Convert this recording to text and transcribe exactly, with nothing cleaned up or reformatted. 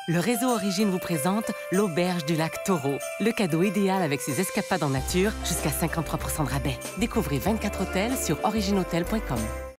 Le réseau Origine vous présente l'Auberge du lac Taureau. Le cadeau idéal avec ses escapades en nature jusqu'à cinquante-trois pour cent de rabais. Découvrez vingt-quatre hôtels sur origine hôtel point com.